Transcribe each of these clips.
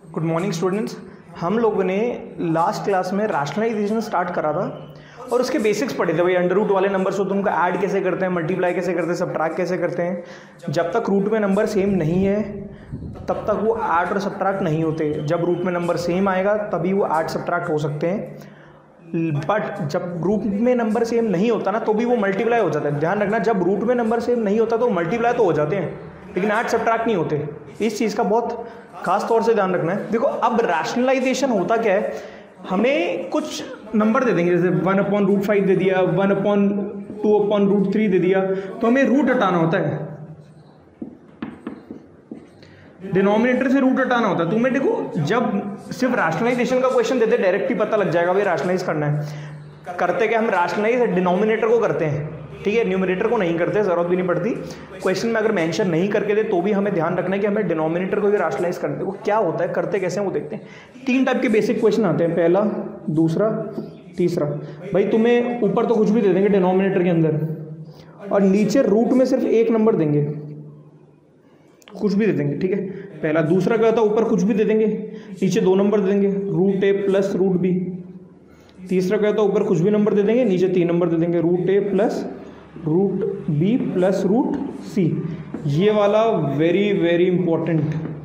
Good morning students. हम लोगों ने लास्ट क्लास में रैशनलाइजेशन स्टार्ट करा था और उसके बेसिक्स पढ़े थे। भाई अंडर रूट वाले नंबर्स को तुमको ऐड कैसे करते हैं, मल्टीप्लाई कैसे करते हैं, सब्ट्रैक्ट कैसे करते हैं। जब तक रूट में नंबर सेम नहीं है तब तक वो ऐड और सब्ट्रैक्ट नहीं होते। जब रूट में नंबर सेम आएगा तभी वो ऐड सब्ट्रैक्ट हो सकते हैं। बट जब रूट में नंबर सेम नहीं होता ना तो भी वो मल्टीप्लाई हो जाता है। ध्यान रखना, जब रूट में नंबर सेम नहीं होता तो मल्टीप्लाई तो हो जाते हैं लेकिन ऐड सब्ट्रैक्ट नहीं होते। इस चीज़ का बहुत खास तौर से ध्यान रखना है। देखो अब रैशनलाइजेशन होता क्या है, हमें कुछ नंबर दे देंगे, जैसे 1/√5 दे दिया, 1/2/√3 दे दिया, तो हमें रूट हटाना होता है, डिनोमिनेटर से रूट हटाना होता है। तुम्हें देखो जब सिर्फ रैशनलाइजेशन का क्वेश्चन देते डायरेक्ट ही पता लग जाएगा भाई रैशनलाइज करना है। करते क्या हम रैशनलाइज डिनोमिनेटर को करते हैं, ठीक है, न्यूमरेटर को नहीं करते, जरूरत भी नहीं पड़ती। क्वेश्चन में अगर मेंशन नहीं करके दे तो भी हमें ध्यान रखना है कि हमें डिनोमिनेटर को भी रैशनलाइज करते हैं। वो क्या होता है, करते कैसे हैं वो देखते हैं। 3 टाइप के बेसिक क्वेश्चन आते हैं, पहला, दूसरा, तीसरा। भाई तुम्हें ऊपर तो कुछ भी दे देंगे डिनोमिनेटर के अंदर और नीचे रूट में सिर्फ एक नंबर देंगे, कुछ भी दे देंगे, ठीक है, पहला। दूसरा क्या होता है, ऊपर कुछ भी दे देंगे, नीचे 2 नंबर दे देंगे, √a प्लस √b। तीसरा क्या होता है, ऊपर कुछ भी नंबर दे देंगे, नीचे 3 नंबर दे देंगे, √a plus √b plus √c। ये वाला वेरी वेरी इंपॉर्टेंट,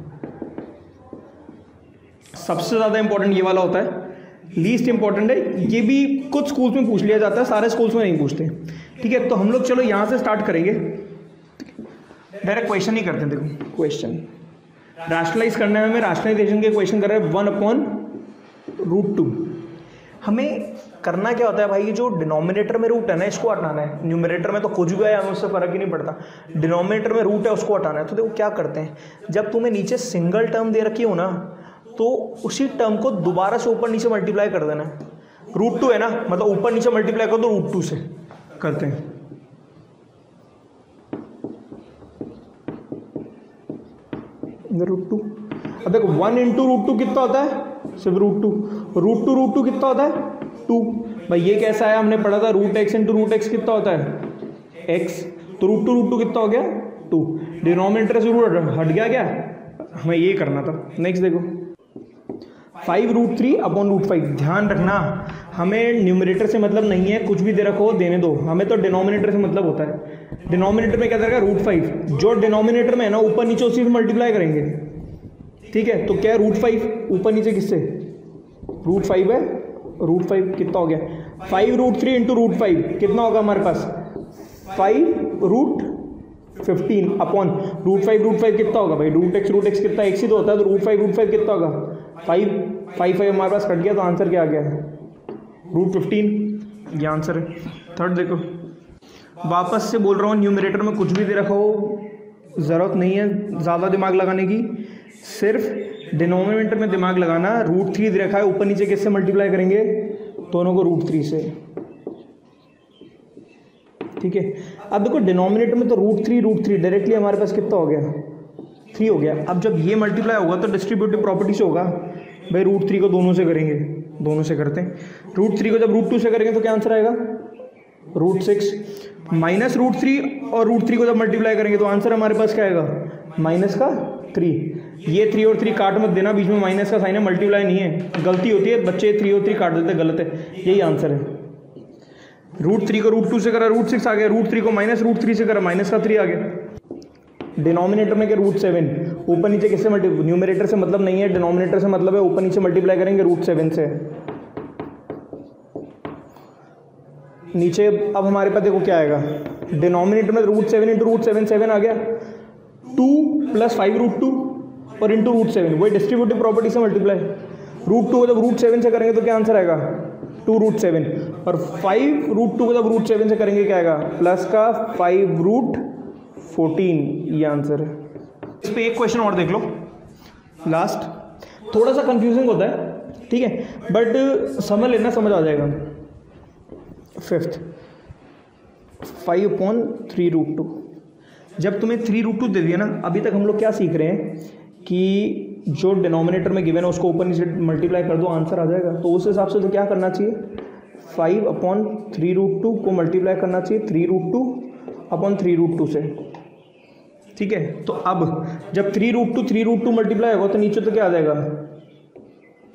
सबसे ज़्यादा इंपॉर्टेंट ये वाला होता है। लीस्ट इंपॉर्टेंट है, ये भी कुछ स्कूल्स में पूछ लिया जाता है, सारे स्कूल्स में नहीं पूछते, ठीक है। तो हम लोग चलो यहाँ से स्टार्ट करेंगे, डायरेक्ट क्वेश्चन ही करते हैं। देखो क्वेश्चन रैशनलाइज करना है हमें, रैशनलाइजेशन के क्वेश्चन कर रहे हैं 1/√2। हमें करना क्या होता है भाई, ये जो डिनोमिनेटर में रूट है ना इसको हटाना है। न्यूमरेटर में तो कुछ भी आया हमें उससे फर्क ही नहीं पड़ता, डिनोमिनेटर में रूट है उसको हटाना है। तो देखो क्या करते हैं, जब तुम्हें नीचे सिंगल टर्म दे रखी हो ना तो उसी टर्म को दोबारा से ऊपर नीचे मल्टीप्लाई कर देना है। √2 है ना, मतलब ऊपर नीचे मल्टीप्लाई कर दो, √2 से करते हैं। √2, अब देखो 1 × √2 कितना होता है, सिर्फ √2। √2 कितना होता है, 2। भाई ये कैसा है, हमने पढ़ा था √x × √x कितना होता है, x। तो √2 कितना हो गया, 2। डिनोमिनेटर से रूट हट गया क्या, हमें ये करना था। नेक्स्ट देखो 5√3/√5। ध्यान रखना हमें न्यूमरेटर से मतलब नहीं है, कुछ भी दे रखो देने दो, हमें तो डिनोमिनेटर से मतलब होता है। डिनोमिनेटर में क्या करेगा, √5, जो डिनोमिनेटर में है ना ऊपर नीचे उसी से मल्टीप्लाई करेंगे, ठीक है। तो क्या है, √5 ऊपर नीचे किससे, √5 है, √5 कितना हो गया, 5√3 × √5 कितना होगा हमारे पास, 5√15 अपॉन √5 कितना होगा भाई, √x कितना, x ही तो होता है, तो √5 कितना होगा, 5 हमारे पास कट गया, तो आंसर क्या आ गया, √15। ये आंसर है। थर्ड देखो, वापस से बोल रहा हूँ न्यूमरेटर में कुछ भी दे रखा हो, ज़रूरत नहीं है ज़्यादा दिमाग लगाने की, सिर्फ डिनोमिनेटर में दिमाग लगाना। √3 दे रखा है, ऊपर नीचे किससे मल्टीप्लाई करेंगे, दोनों को √3 से, ठीक है। अब देखो डिनोमिनेटर में तो √3 डायरेक्टली हमारे पास कितना हो गया, 3 हो गया। अब जब ये मल्टीप्लाई होगा तो डिस्ट्रीब्यूटिव प्रॉपर्टी से होगा, भाई √3 को दोनों से करेंगे, दोनों से करते हैं। √3 को जब √2 से करेंगे तो क्या आंसर आएगा, √6 माइनस √3 और √3 को जब मल्टीप्लाई करेंगे तो आंसर हमारे पास क्या आएगा, -3। ये 3 और 3 काट मत देना, बीच में माइनस का साइन है, मल्टीप्लाई नहीं है, गलती होती है बच्चे, 3 और 3 काट देते, गलत है, यही आंसर है। √3 को √2 से करा √6 आ गया, √3 को -√3 से करा -3 आ गया। डिनोमिनेटर में क्या, √7, ऊपर नीचे किससे मल्टीप्लाई, न्यूमरेटर से मतलब नहीं है, डिनोमिनेटर से मतलब है, ऊपर नीचे मल्टीप्लाई करेंगे √7 से। नीचे अब हमारे पास देखो क्या आएगा, डिनोमिनेटर में √7 × √7 7 आ गया, 2 + 5√2 और इंटू √7, वही डिस्ट्रीब्यूटिव प्रॉपर्टी से मल्टीप्लाई। √2 को जब √7 से करेंगे तो क्या आंसर आएगा, 2√7, और 5√2 को जब √7 से करेंगे क्या आएगा, प्लस का 5√14। ये आंसर है। इस पे एक क्वेश्चन और देख लो, लास्ट, थोड़ा सा कंफ्यूजिंग होता है, ठीक है, बट समझ लेना, समझ आ जाएगा। 5th 5/3√2। जब तुम्हें 3√2 दे दिया ना, अभी तक हम लोग क्या सीख रहे हैं कि जो डिनोमिनेटर में गिवन है उसको ऊपर नीचे मल्टीप्लाई कर दो, आंसर आ जाएगा। तो उस हिसाब से तो क्या करना चाहिए, 5/3√2 को मल्टीप्लाई करना चाहिए 3√2/3√2 से, ठीक है। तो अब जब 3√2 मल्टीप्लाई होगा तो नीचे तो क्या आ जाएगा,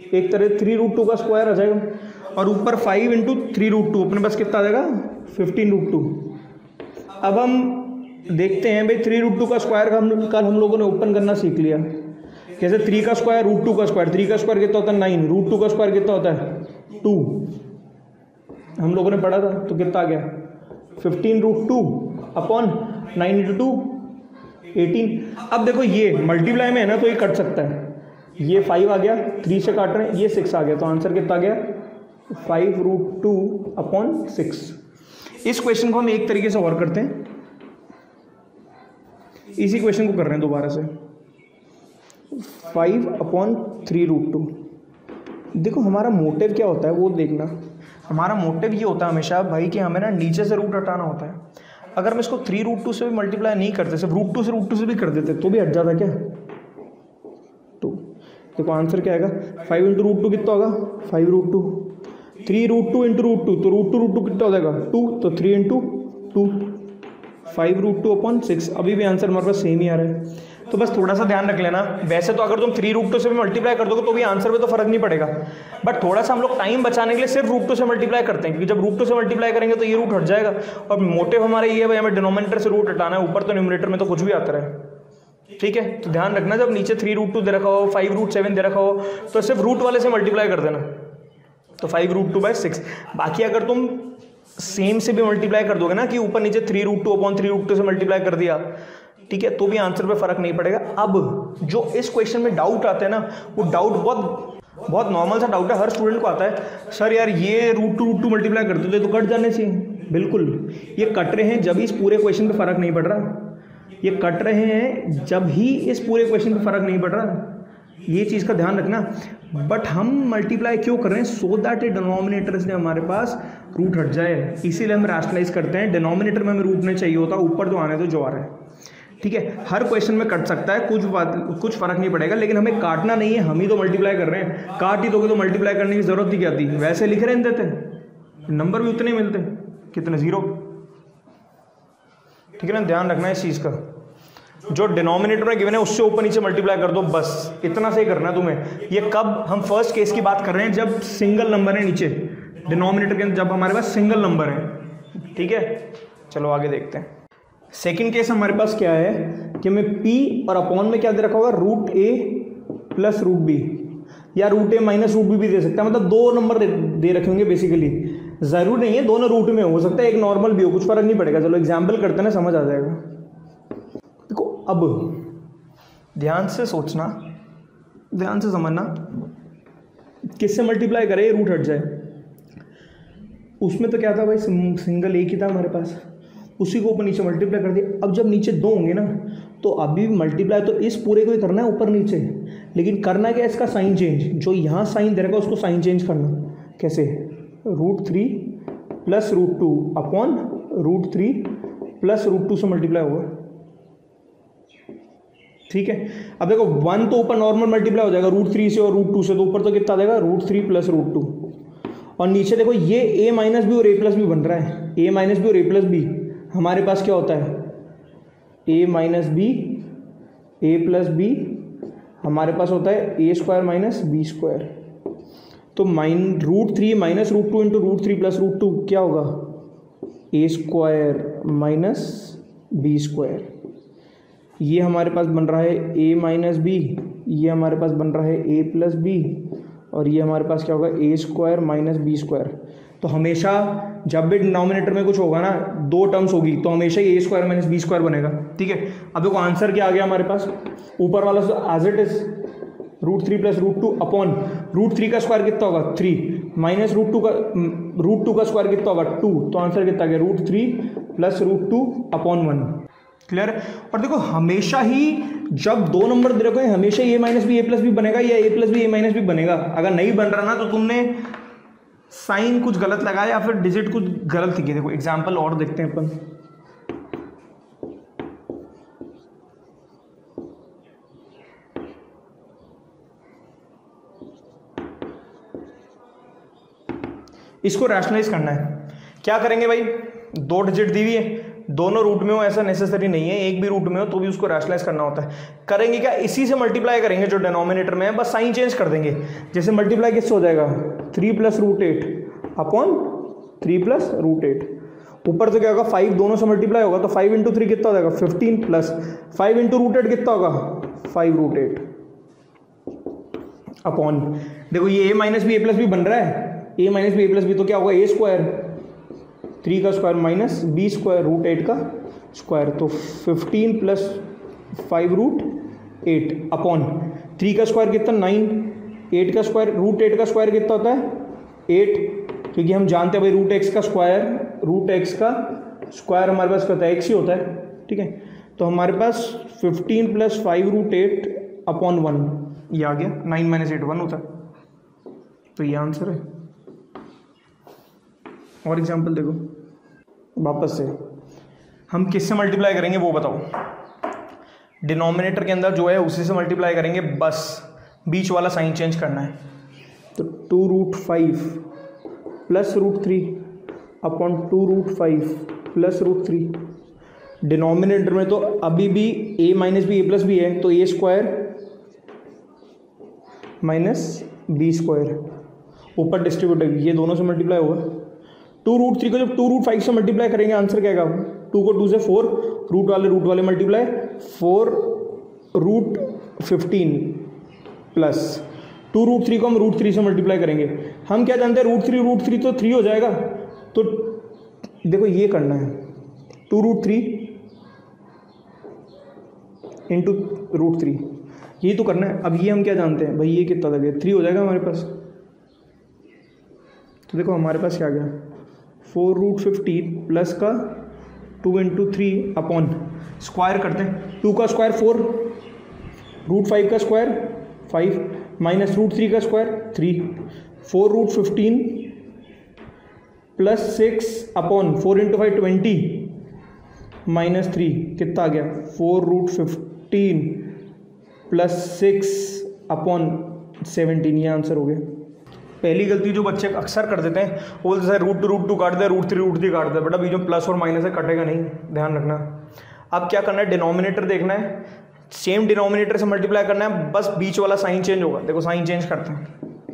एक तरह 3√2 का स्क्वायर आ जाएगा, और ऊपर 5 इंटू 3√2 अपने पास कितना आ जाएगा 15√2। अब हम देखते हैं भाई 3√2 का स्क्वायर कल हम लोगों ने ओपन करना सीख लिया। कैसे 3 का स्क्वायर √2 का स्क्वायर, 3 का स्क्वायर कितना होता है 9, √2 का स्क्वायर कितना होता है 2, हम लोगों ने पढ़ा था। तो कितना आ गया 15√2 अपॉन 9 इंटू 2 18। अब देखो ये मल्टीप्लाई में है ना, तो ये कट सकता है, ये 5 आ गया, 3 से काट रहे हैं, ये 6 आ गया, तो आंसर कितना आ गया 5√2 अपॉन 6। इस क्वेश्चन को हम एक तरीके से और करते हैं, इसी क्वेश्चन को कर रहे हैं दोबारा से, 5 अपॉन 3√2। देखो हमारा मोटिव क्या होता है वो देखना, हमारा मोटिव ये होता है हमेशा भाई कि हमें ना नीचे से रूट हटाना होता है। अगर हम इसको 3√2 से भी मल्टीप्लाई नहीं करते, सिर्फ √2 से भी कर देते तो भी हट जाता क्या 2। देखो आंसर क्या आएगा 5 इंटू √2 कितना होगा 5√2, 3√2 इंटू √2 तो √2 कितना हो जाएगा 2, तो 3 इंटू 2 5√2 अपॉन 6। अभी भी आंसर हमारे पास सेम ही आ रहा है। तो बस थोड़ा सा ध्यान रख लेना, वैसे तो अगर तुम 3√2 से भी मल्टीप्लाई कर दोगे तो भी आंसर में तो फर्क नहीं पड़ेगा, बट थोड़ा सा हम लोग टाइम बचाने के लिए सिर्फ √2 से मल्टीप्लाई करते हैं, क्योंकि जब √2 से मल्टीप्लाई करेंगे तो ये रूट हट जाएगा। और मोटिव हमारा ये है भाई हमें डिनोमिनेटर से रूट हटाना है, ऊपर तो न्यूमरेटर में तो कुछ भी आता रहे। ठीक है, तो ध्यान रखना जब नीचे 3√2 दे रखा हो, 5√7 दे रखा हो, तो सिर्फ रूट वाले से मल्टीप्लाई कर देना, तो 5√2/6। बाकी अगर तुम सेम से भी मल्टीप्लाई कर दोगे ना कि ऊपर नीचे 3√2 अपॉन 3√2 से मल्टीप्लाई कर दिया, ठीक है, तो भी आंसर पे फर्क नहीं पड़ेगा। अब जो इस क्वेश्चन में डाउट आता है ना, वो डाउट बहुत नॉर्मल सा डाउट है, हर स्टूडेंट को आता है, सर यार ये √2 मल्टीप्लाई करते थे तो कट जाने चाहिए। बिल्कुल, ये कट रहे हैं जब इस पूरे क्वेश्चन पे फर्क नहीं पड़ रहा, ये कट रहे हैं जब ही इस पूरे क्वेश्चन पे फर्क नहीं पड़ रहा, ये चीज़ का ध्यान रखना। बट हम मल्टीप्लाई क्यों कर रहे हैं, सो दैट ए डिनोमिनेटर से हमारे पास रूट हट जाए, इसीलिए हम रैशनलाइज करते हैं। डिनोमिनेटर में हमें रूट नहीं चाहिए होता, ऊपर तो आने तो जो आ रहा है। ठीक है, हर क्वेश्चन में कट सकता है, कुछ फर्क नहीं पड़ेगा, लेकिन हमें काटना नहीं है, हम ही तो मल्टीप्लाई कर रहे हैं। काट ही दोगे तो मल्टीप्लाई करने की जरूरत ही क्या थी, वैसे लिख रहे हैं देते, नंबर भी उतने मिलते, कितने 0। ठीक है ना, ध्यान रखना है इस चीज़ का। जो डिनोमिनेटर में गिवन है उससे ऊपर नीचे मल्टीप्लाई कर दो, बस इतना से ही करना है तुम्हें। ये कब, हम फर्स्ट केस की बात कर रहे हैं जब सिंगल नंबर है नीचे डिनोमिनेटर के अंदर, जब हमारे पास सिंगल नंबर है। ठीक है, चलो आगे देखते हैं। सेकंड केस हमारे पास क्या है कि मैं p और अपॉन में क्या दे रखा होगा √a प्लस √b, या √a माइनस √b भी दे सकता है, मतलब दो नंबर दे रखे होंगे बेसिकली। जरूर नहीं है दोनों रूट में हो सकता है, एक नॉर्मल भी हो, कुछ फर्क नहीं पड़ेगा। चलो एग्जाम्पल करते ना, समझ आ जाएगा। देखो अब ध्यान से सोचना, ध्यान से समझना, किससे मल्टीप्लाई करे रूट हट जाए। उसमें तो क्या था भाई, सिंगल एक ही था हमारे पास, उसी को ऊपर नीचे मल्टीप्लाई कर दिया। अब जब नीचे 2 होंगे ना, तो अभी मल्टीप्लाई तो इस पूरे को ही करना है ऊपर नीचे, लेकिन करना क्या, इसका साइन चेंज, जो यहाँ साइन दे रखा है उसको साइन चेंज करना। कैसे, √3 प्लस √2 अपॉन √3 प्लस √2 से मल्टीप्लाई होगा। ठीक है, अब देखो 1 तो ऊपर नॉर्मल मल्टीप्लाई हो जाएगा √3 से और √2 से, तो ऊपर तो कितना आ जाएगा √3 प्लस √2, और नीचे देखो ये a माइनस बी और a प्लस बी बन रहा है, a माइनस बी और a प्लस बी। हमारे पास क्या होता है a minus B a plus B, हमारे पास होता है a² माइनस b²। तो √3 माइनस √2 इंटू √3 प्लस √2 क्या होगा a² माइनस b²। ये हमारे पास बन रहा है a माइनस बी, ये हमारे पास बन रहा है a प्लस बी, और ये हमारे पास क्या होगा a² माइनस b²। तो हमेशा जब भी डिनोमिनेटर में कुछ होगा ना, 2 टर्म्स होगी, तो हमेशा ये a² माइनस b² बनेगा। ठीक है, अब देखो आंसर क्या आ गया हमारे पास, ऊपर वाला as it is √3 plus √2 upon √3 का स्क्वायर कितना होगा 3 माइनस √2 का स्क्वायर कितना होगा 2, तो आंसर कितना आ गया √3 प्लस √2 अपॉन 1। क्लियर। और देखो हमेशा ही जब 2 नंबर दे रखे हैं, हमेशा a minus B a plus B बनेगा, या a plus B a minus B बनेगा। अगर नहीं बन रहा ना, तो तुमने साइन कुछ गलत लगाया या फिर डिजिट कुछ गलत लिखे। देखो एग्जाम्पल और देखते हैं अपन। इसको रैशनलाइज करना है, क्या करेंगे भाई, 2 डिजिट दी हुई है, दोनों रूट में हो ऐसा नेसेसरी नहीं है, एक भी रूट में हो तो भी उसको रैशनलाइज करना होता है। करेंगे क्या, इसी से मल्टीप्लाई करेंगे जो डिनोमिनेटर में है, बस साइन चेंज कर देंगे। जैसे मल्टीप्लाई किससे हो जाएगा, 3 + √8 अपॉन 3 + √8। ऊपर से क्या होगा, 5 दोनों से मल्टीप्लाई होगा तो 5 × 3 कितना हो जाएगा 15 प्लस 5 × √8 कितना होगा 5√8 अपॉन, देखो ये a - b a + b बन रहा है, a - b a + b तो क्या होगा a² 3 का स्क्वायर माइनस b² √8 का स्क्वायर, तो 15 + 5√8 अपॉन 3 का स्क्वायर कितना 9, 8 का स्क्वायर √8 का स्क्वायर कितना होता है 8, क्योंकि हम जानते हैं भाई √x का स्क्वायर हमारे पास कहता है x ही होता है, ठीक है। तो हमारे पास 15 + 5√8 अपॉन 1 ये आ गया, 9 - 8 1 होता है, तो ये आंसर है। और एग्जाम्पल देखो, वापस से हम किससे मल्टीप्लाई करेंगे वो बताओ। डिनोमिनेटर के अंदर जो है उसी से मल्टीप्लाई करेंगे, बस बीच वाला साइन चेंज करना है। तो 2√5 + √3 अपॉन 2√5 + √3। डिनोमिनेटर में तो अभी भी a - b a + b है, तो a² माइनस b², ऊपर डिस्ट्रीब्यूटिव ये दोनों से मल्टीप्लाई होगा। 2√3 को जब 2√5 से मल्टीप्लाई करेंगे आंसर क्या आएगा, 2 को 2 से 4, रूट वाले मल्टीप्लाई 4√15 प्लस 2√3 को हम √3 से मल्टीप्लाई करेंगे। हम क्या जानते हैं √3 तो 3 हो जाएगा, तो देखो ये करना है 2√3 × √3 यही तो करना है। अब ये हम क्या जानते हैं भाई, ये कितना लगे 3 हो जाएगा हमारे पास। तो देखो हमारे पास क्या आ गया 4√15 प्लस का 2 × 3 अपॉन स्क्वायर करते हैं, 2 का स्क्वायर 4, √5 का स्क्वायर 5 माइनस √3 का स्क्वायर 3, 4√15 प्लस 6 अपॉन 4 × 5 20 माइनस 3 कितना आ गया 4√15 प्लस 6 अपॉन 17, ये आंसर हो गया। पहली गलती जो बच्चे अक्सर कर देते हैं वो बोलते हैं √2 काट दे, √3 काट दे, बेटा बीच में प्लस और माइनस है कटेगा नहीं, ध्यान रखना। अब क्या करना है, डिनोमिनेटर देखना है, सेम डिनोमिनेटर से मल्टीप्लाई करना है, बस बीच वाला साइन चेंज होगा। देखो साइन चेंज करते हैं,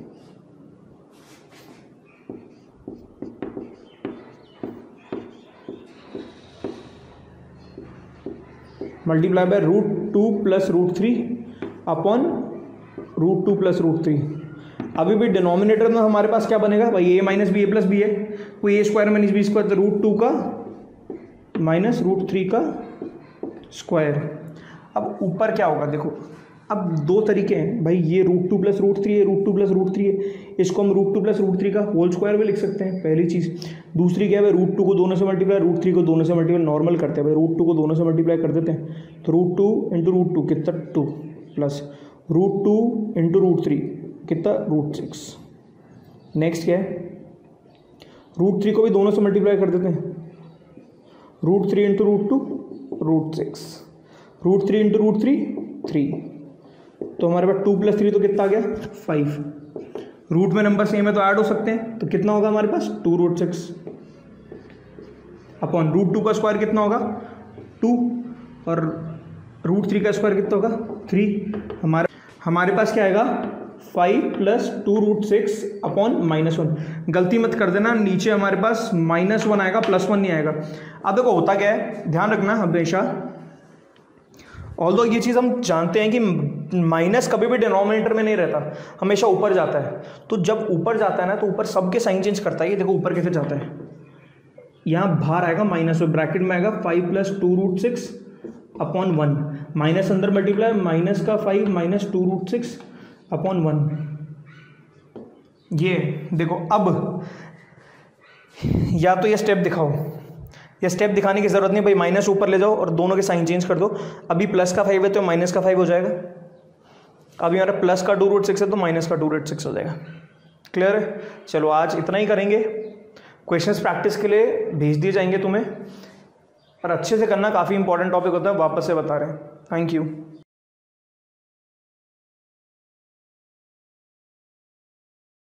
मल्टीप्लाई बाय √2 + √3 अपॉन √2 + √3। अभी भी डिनोमिनेटर में हमारे पास क्या बनेगा भाई, a - b a + b है, कोई a² - b² तो √2 का माइनस √3 का स्क्वायर। अब ऊपर क्या होगा देखो, अब दो तरीके हैं भाई, ये √2 + √3 है, √2 + √3 है, इसको हम √2 + √3 का होल स्क्वायर भी लिख सकते हैं, पहली चीज़। दूसरी क्या है भाई, √2 को दोनों से मल्टीप्लाई, √3 को दोनों से मल्टीप्लाई, नॉर्मल करते हैं भाई, √2 को दोनों से मल्टीप्लाई कर देते हैं, तो √2 × √2 कितना 2 प्लस √2 × √3 कितना √6। नेक्स्ट क्या है, √3 को भी दोनों से मल्टीप्लाई कर देते हैं, √3 × √2 √6, √3 × √3 3, तो हमारे पास 2 + 3 तो कितना आ गया 5। रूट में नंबर सेम है तो ऐड हो सकते हैं, तो कितना होगा हमारे पास 2√6 अपॉन √2 का स्क्वायर कितना होगा 2 और √3 का स्क्वायर कितना होगा 3। हमारे पास क्या आएगा 5 + 2√6 अपॉन -1। गलती मत कर देना, नीचे हमारे पास -1 आएगा, +1 नहीं आएगा। अब देखो होता क्या है, ध्यान रखना हमेशा, ऑल्दो ये चीज़ हम जानते हैं कि माइनस कभी भी डिनोमिनेटर में नहीं रहता, हमेशा ऊपर जाता है। तो जब ऊपर जाता है ना तो ऊपर सबके साइन चेंज करता है। ये देखो ऊपर कैसे जाता है, यहाँ बाहर आएगा माइनस, ब्रैकेट में आएगा 5 + 2√6 अपॉन 1, माइनस अंदर मल्टीप्लाई, माइनस का 5 माइनस 2√6 अपॉन 1। ये देखो, अब या तो ये स्टेप दिखाओ, ये स्टेप दिखाने की ज़रूरत नहीं भाई, माइनस ऊपर ले जाओ और दोनों के साइन चेंज कर दो। अभी प्लस का 5 है तो माइनस का 5 हो जाएगा, अभी हमारा प्लस का 2√6 है तो माइनस का 2√6 हो जाएगा। क्लियर है? चलो आज इतना ही करेंगे, क्वेश्चंस प्रैक्टिस के लिए भेज दिए जाएंगे तुम्हें, और अच्छे से करना, काफ़ी इंपॉर्टेंट टॉपिक होता है, वापस से बता रहे हैं। Thank you.